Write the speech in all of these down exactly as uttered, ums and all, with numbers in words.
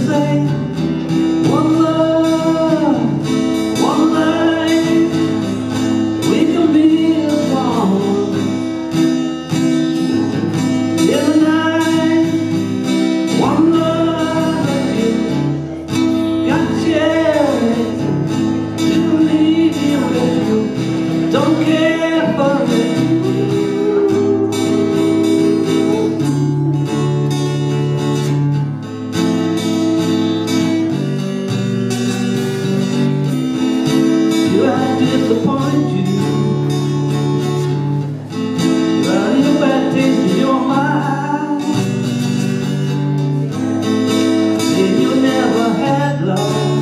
say, one love, one life, we can be as one. In the night, one love that you got to share it. You believe me with you, don't care for it. Disappoint you, running a bad taste in your mind, and you never had love.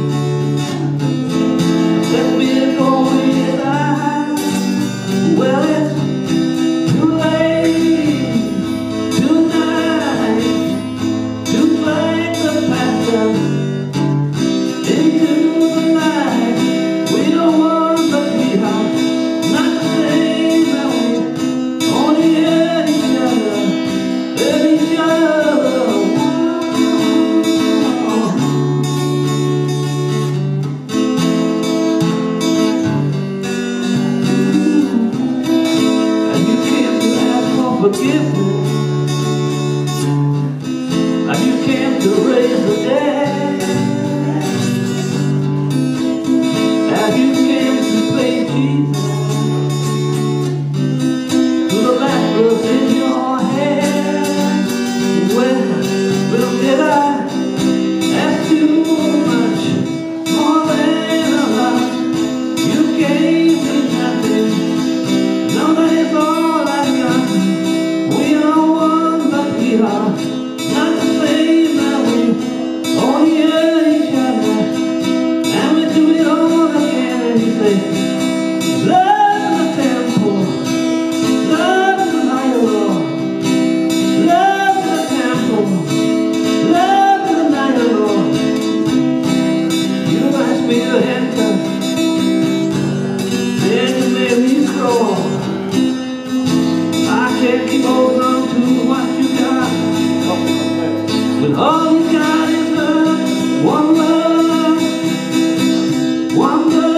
Let me go without. Well, it's too late tonight to fight the passion into the night. We don't want forgiveness, and you can't erase the debt, and you can't replace Jesus to the laughter in your head. When will did I ask you much more than a lot? You gave me nothing, now that is all I got. We are one, but we are not the same. Now we only hurt each other, and we do it all again. And you say, love in the temple, love in the night, Lord. Love in the temple, love in the night, Lord. You asked me to enter, then you made me scroll. I can't keep holding on to what you got, when all you got is love, one love, one love.